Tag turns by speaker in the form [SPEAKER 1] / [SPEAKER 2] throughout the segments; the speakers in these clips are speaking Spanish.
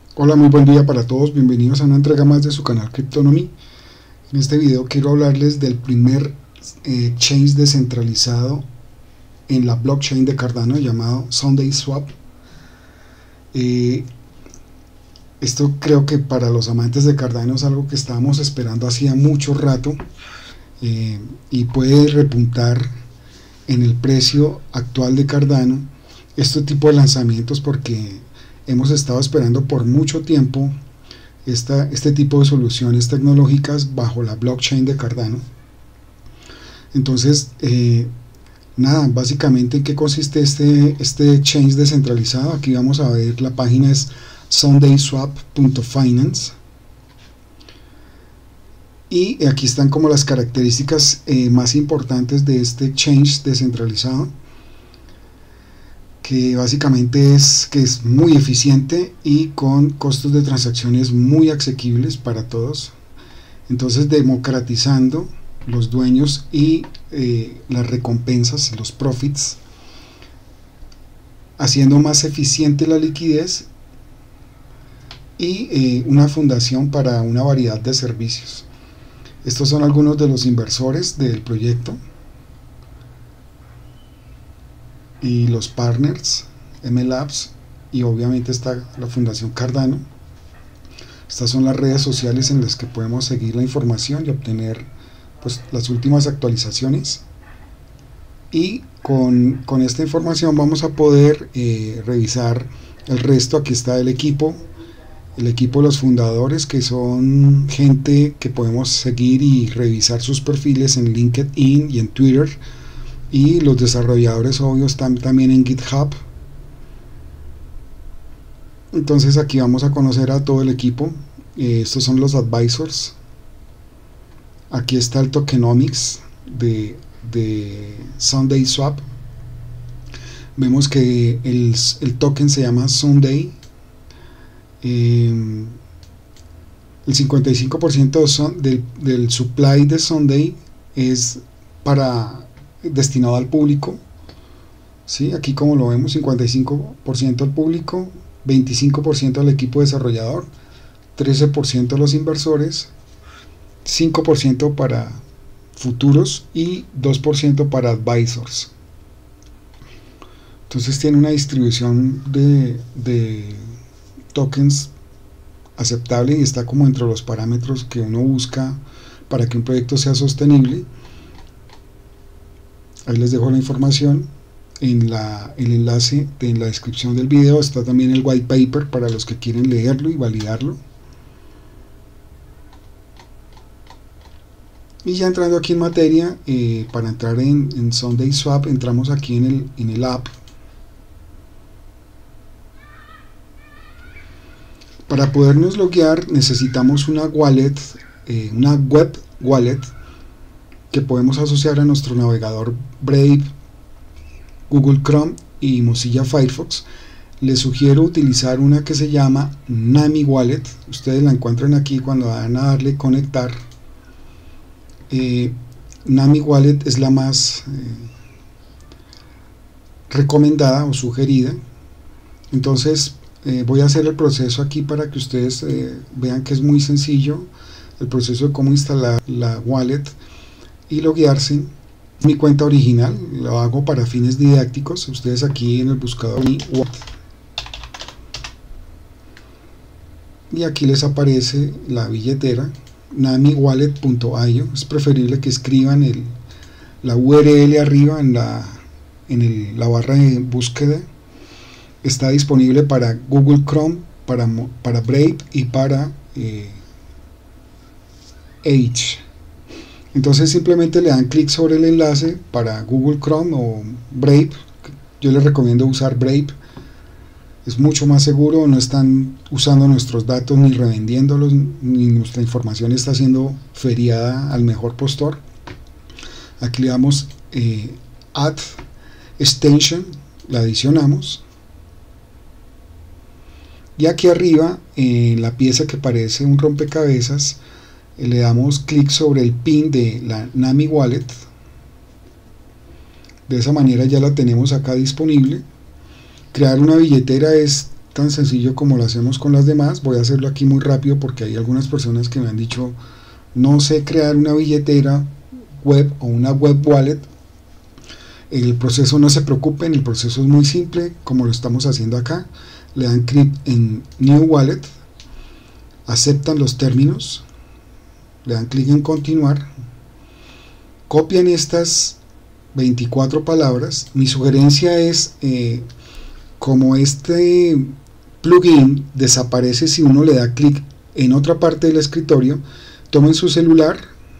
[SPEAKER 1] Hola, muy buen día para todos, bienvenidos a una entrega más de su canal Cryptonomy. En este video quiero hablarles del primer exchange descentralizado en la blockchain de Cardano llamado SundaeSwap. Esto creo que para los amantes de Cardano es algo que estábamos esperando hacía mucho rato y puede repuntar en el precio actual de Cardano este tipo de lanzamientos, porque hemos estado esperando por mucho tiempo este tipo de soluciones tecnológicas bajo la blockchain de Cardano. Entonces, nada, básicamente en qué consiste este exchange descentralizado. Aquí vamos a ver, la página es sundaeswap.finance y aquí están como las características más importantes de este exchange descentralizado, que básicamente es que es muy eficiente y con costos de transacciones muy asequibles para todos. Entonces, democratizando los dueños y las recompensas y los profits, haciendo más eficiente la liquidez y una fundación para una variedad de servicios. Estos son algunos de los inversores del proyecto y los partners, MLabs, y obviamente está la Fundación Cardano. Estas son las redes sociales en las que podemos seguir la información y obtener pues las últimas actualizaciones, y con esta información vamos a poder revisar el resto. Aquí está el equipo de los fundadores, que son gente que podemos seguir y revisar sus perfiles en LinkedIn y en Twitter, y los desarrolladores obvios están también en GitHub. Entonces aquí vamos a conocer a todo el equipo. Estos son los advisors. Aquí está el tokenomics de SundaeSwap. Vemos que el token se llama Sundae. El 55% del supply de Sundae es destinado al público, ¿sí? Aquí, como lo vemos, 55% al público, 25% al equipo desarrollador, 13% a los inversores, 5% para futuros y 2% para advisors. Entonces tiene una distribución de tokens aceptable y está como entre los parámetros que uno busca para que un proyecto sea sostenible. Ahí les dejo la información en el enlace en la descripción del video. Está también el white paper para los que quieren leerlo y validarlo. Y ya entrando aquí en materia, para entrar en SundaeSwap, entramos aquí en el app. Para podernos loguear necesitamos una wallet, una web wallet, que podemos asociar a nuestro navegador Brave, Google Chrome y Mozilla Firefox. Les sugiero utilizar una que se llama Nami Wallet. Ustedes la encuentran aquí cuando van a darle conectar. Nami Wallet es la más recomendada o sugerida. Entonces voy a hacer el proceso aquí para que ustedes vean que es muy sencillo el proceso de cómo instalar la wallet y loguearse. Mi cuenta original lo hago para fines didácticos. Ustedes aquí en el buscador y aquí les aparece la billetera namiwallet.io. Es preferible que escriban la URL arriba en la barra de búsqueda. Está disponible para Google Chrome, para Brave y para Edge. Entonces simplemente le dan clic sobre el enlace para Google Chrome o Brave. Yo les recomiendo usar Brave, es mucho más seguro, no están usando nuestros datos ni revendiéndolos, ni nuestra información está siendo feriada al mejor postor. Aquí le damos Add Extension, la adicionamos, y aquí arriba en la pieza que parece un rompecabezas le damos clic sobre el pin de la Nami Wallet. De esa manera ya la tenemos acá disponible. Crear una billetera es tan sencillo como lo hacemos con las demás. Voy a hacerlo aquí muy rápido porque hay algunas personas que me han dicho: no sé crear una billetera web o una web wallet. El proceso, no se preocupen, el proceso es muy simple, como lo estamos haciendo acá. Le dan clic en New Wallet, aceptan los términos, le dan clic en continuar, copian estas 24 palabras. Mi sugerencia es, como este plugin desaparece si uno le da clic en otra parte del escritorio, tomen su celular,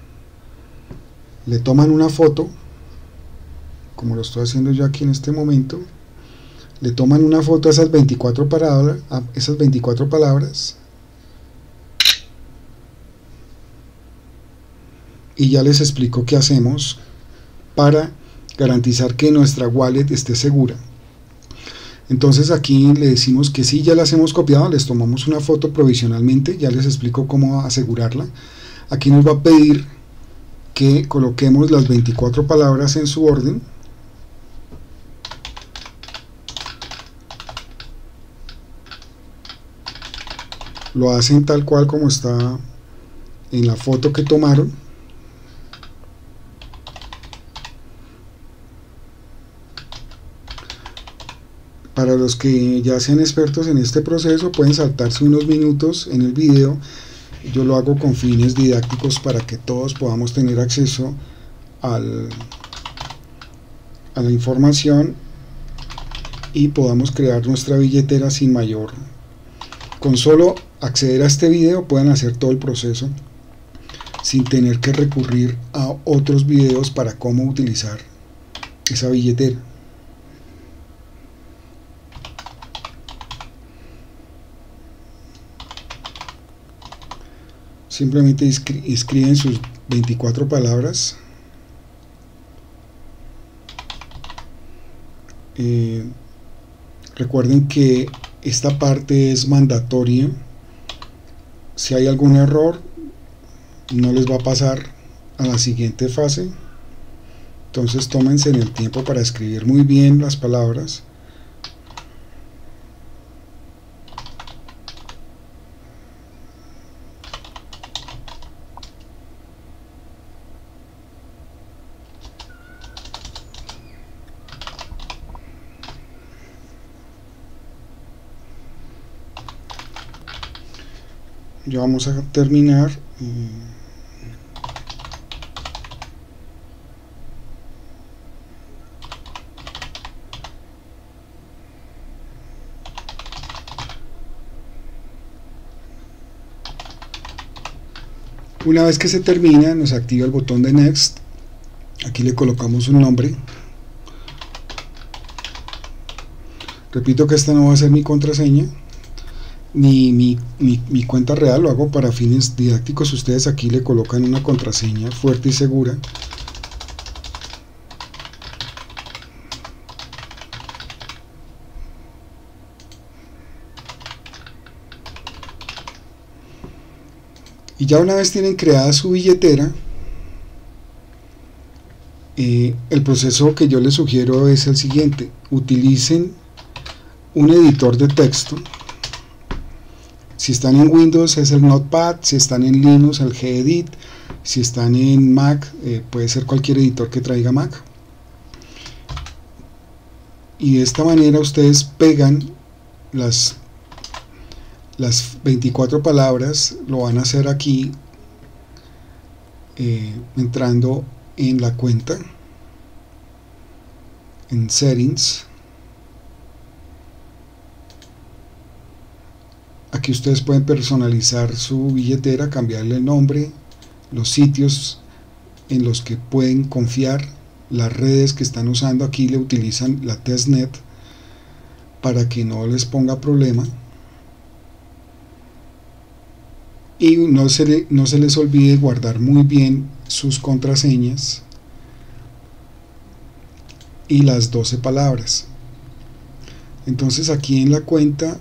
[SPEAKER 1] le toman una foto, como lo estoy haciendo yo aquí en este momento, le toman una foto a esas 24 palabras, y ya les explico qué hacemos para garantizar que nuestra wallet esté segura. Entonces aquí le decimos que sí, ya las hemos copiado, les tomamos una foto provisionalmente, ya les explico cómo asegurarla. Aquí nos va a pedir que coloquemos las 24 palabras en su orden. Lo hacen tal cual como está en la foto que tomaron. Para los que ya sean expertos en este proceso, pueden saltarse unos minutos en el video. Yo lo hago con fines didácticos para que todos podamos tener acceso a la información y podamos crear nuestra billetera sin mayor. Con solo acceder a este video pueden hacer todo el proceso sin tener que recurrir a otros videos para cómo utilizar esa billetera. Simplemente escriben sus 24 palabras. Recuerden que esta parte es mandatoria. Si hay algún error, no les va a pasar a la siguiente fase. Entonces tómense el tiempo para escribir muy bien las palabras. Ya vamos a terminar. Una vez que se termina, nos activa el botón de Next. Aquí le colocamos un nombre. Repito que esta no va a ser mi contraseña ni mi cuenta real, lo hago para fines didácticos. Ustedes aquí le colocan una contraseña fuerte y segura. Y ya una vez tienen creada su billetera, el proceso que yo les sugiero es el siguiente: utilicen un editor de texto. Si están en Windows es el Notepad, si están en Linux el Gedit, si están en Mac puede ser cualquier editor que traiga Mac. Y de esta manera ustedes pegan las 24 palabras. Lo van a hacer aquí entrando en la cuenta, en Settings. Aquí ustedes pueden personalizar su billetera, cambiarle el nombre, los sitios en los que pueden confiar, las redes que están usando. Aquí le utilizan la testnet para que no les ponga problema. Y no se les olvide guardar muy bien sus contraseñas y las 12 palabras. Entonces aquí en la cuenta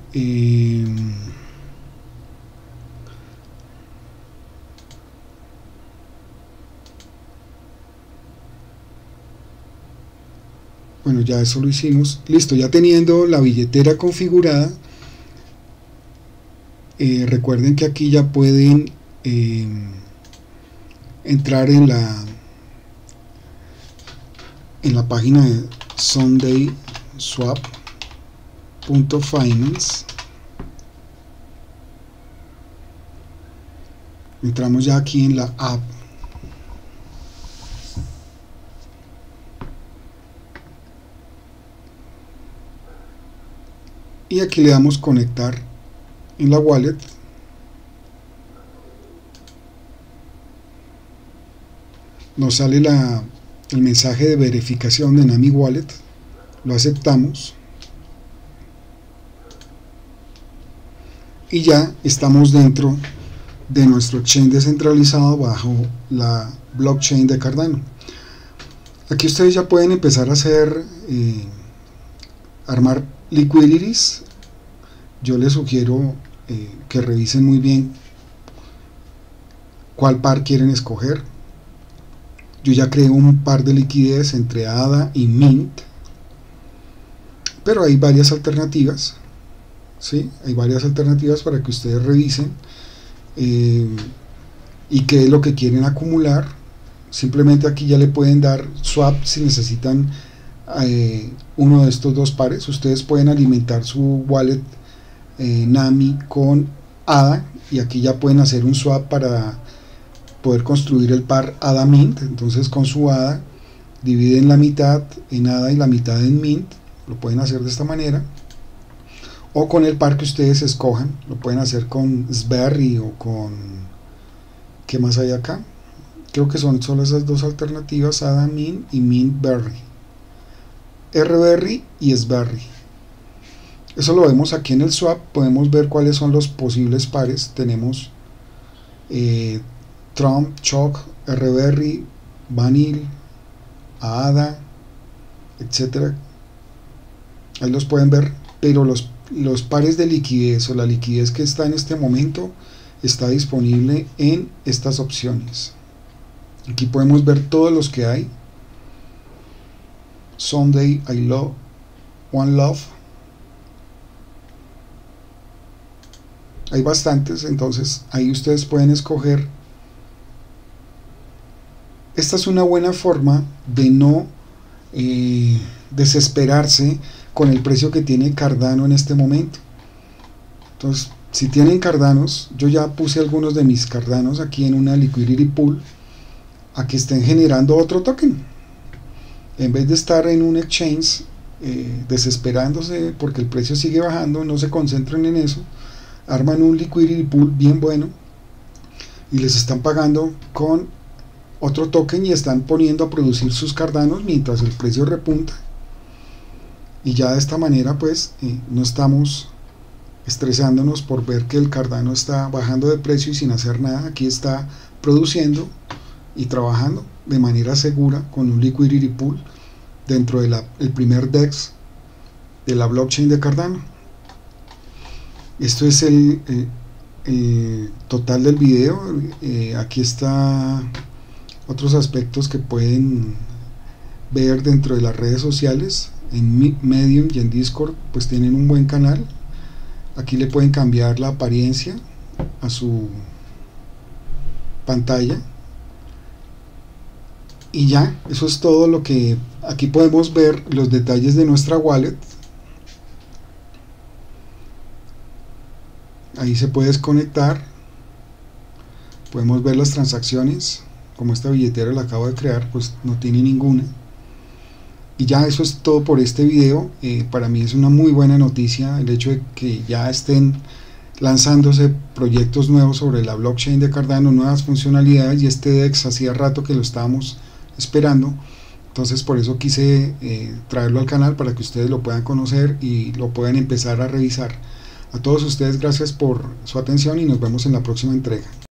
[SPEAKER 1] bueno, ya eso lo hicimos. Listo, ya teniendo la billetera configurada, Recuerden que aquí ya pueden entrar en la página de sundayswap.finance. Entramos ya aquí en la app. Y aquí le damos conectar en la wallet. Nos sale el mensaje de verificación de Nami Wallet. Lo aceptamos. Y ya estamos dentro de nuestro exchange descentralizado bajo la blockchain de Cardano. Aquí ustedes ya pueden empezar a hacer armar liquidities. Yo les sugiero que revisen muy bien cuál par quieren escoger. Yo ya creé un par de liquidez entre ADA y Mint, pero hay varias alternativas, ¿sí? Hay varias alternativas para que ustedes revisen y qué es lo que quieren acumular. Simplemente aquí ya le pueden dar swap si necesitan uno de estos dos pares. Ustedes pueden alimentar su wallet Nami con ADA y aquí ya pueden hacer un swap para poder construir el par ADA Mint. Entonces con su ADA dividen la mitad en ADA y la mitad en Mint. Lo pueden hacer de esta manera, o con el par que ustedes escojan. Lo pueden hacer con Sberry o con, ¿qué más hay acá? Creo que son solo esas dos alternativas, ADA Mint y Mint Berry, RBerry y Sberry. Eso lo vemos aquí en el swap. Podemos ver cuáles son los posibles pares. Tenemos Trump, Choc, RBerry, Vanil, ADA, etcétera. Ahí los pueden ver, pero los pares de liquidez o la liquidez que está en este momento está disponible en estas opciones. Aquí podemos ver todos los que hay. Sunday, I Love, One Love. Hay bastantes, entonces ahí ustedes pueden escoger. Esta es una buena forma de no desesperarse con el precio que tiene Cardano en este momento. Entonces, si tienen Cardanos, yo ya puse algunos de mis Cardanos aquí en una liquidity pool a que estén generando otro token. En vez de estar en un exchange desesperándose porque el precio sigue bajando, no se concentren en eso. Arman un liquidity pool bien bueno y les están pagando con otro token y están poniendo a producir sus Cardanos mientras el precio repunta, y ya de esta manera pues no estamos estresándonos por ver que el Cardano está bajando de precio y sin hacer nada. Aquí está produciendo y trabajando de manera segura con un liquidity pool dentro de el primer DEX de la blockchain de Cardano. Esto es el total del video. Aquí está otros aspectos que pueden ver dentro de las redes sociales. En Medium y en Discord pues tienen un buen canal. Aquí le pueden cambiar la apariencia a su pantalla y ya, eso es todo lo que aquí podemos ver. Los detalles de nuestra wallet. Ahí se puede desconectar, podemos ver las transacciones. Como esta billetera la acabo de crear, pues no tiene ninguna. Y ya, eso es todo por este video. Para mí es una muy buena noticia el hecho de que ya estén lanzándose proyectos nuevos sobre la blockchain de Cardano, nuevas funcionalidades, y este DEX hacía rato que lo estábamos esperando. Entonces por eso quise traerlo al canal para que ustedes lo puedan conocer y lo puedan empezar a revisar. A todos ustedes, gracias por su atención y nos vemos en la próxima entrega.